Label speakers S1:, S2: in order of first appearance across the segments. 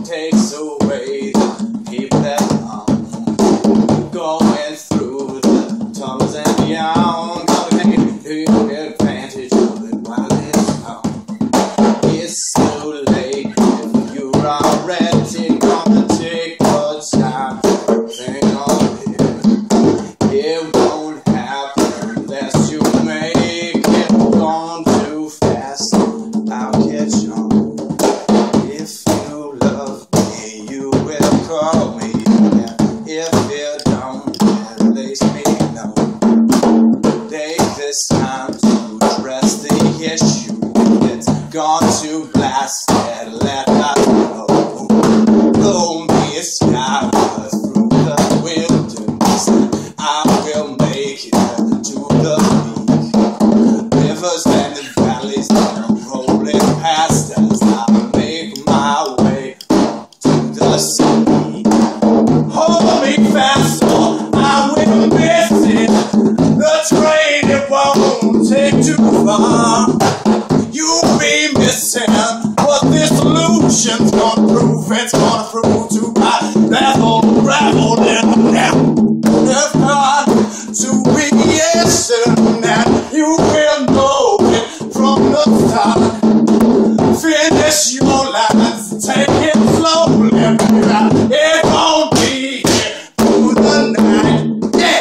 S1: takes away the people that going through the tunnels and beyond. Gonna take advantage of it while it's on. It's too late if you're already gonna take your time. Hang on here. It won't happen unless you make it gone too fast. I'll catch on. If you love me, you will call me. If you don't, at least me know. Take this time to address the issue. It's gone to blast and let that go. Blow me a skyward through the wilderness. I will make it to the peak. Rivers and the valleys are rolling past us. I'll make my way to the sea. Hold me fast or I will miss it. The train, it won't take too far. You'll be missing what this illusion's gonna prove. It's gonna prove to my battle raveled in the net. If not to creation, and you will know it from the start. Finish your lines, take it slowly, baby. It won't be here through the night. Yeah.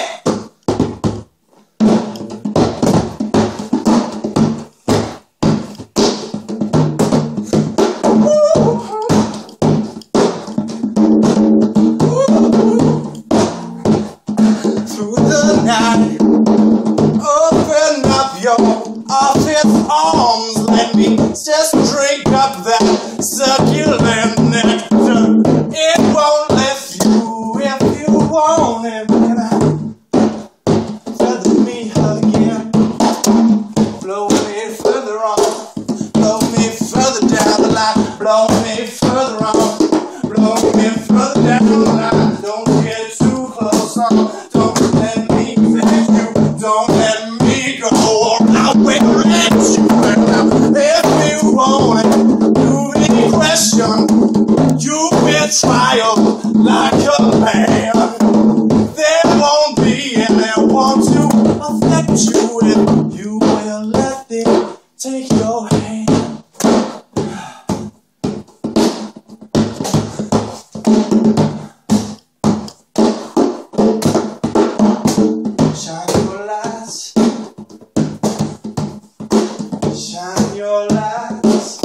S1: Through the night, open up your office arms. Let me just drink up that succulent nectar. It won't lift you if you want it. Can I feather me again? Blow me further on. Blow me further down the line. Blow me further on. Blow me further down the line. Don't get too close on. Don't let me finish you. Don't let me go, or I will let you down. If you want it, do any question. You will trial like a man. There won't be anyone to affect you if you will let them take your hand. Shine your lights. Shine your lights.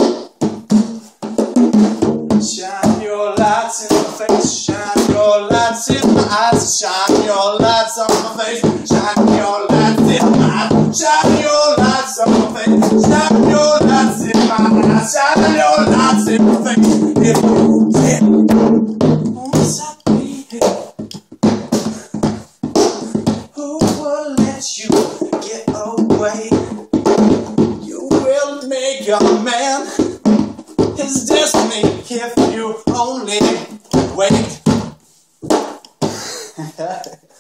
S1: Shine your lights in my face. Shine your lights in my eyes. Shine your lights on my face. Shine your lights in my eyes. Shine your lights on my face. Shine your lights in my eyes. Shine your lights in my face. If you did, once I be here, who will let you get away? You will make a man his destiny if you only wait.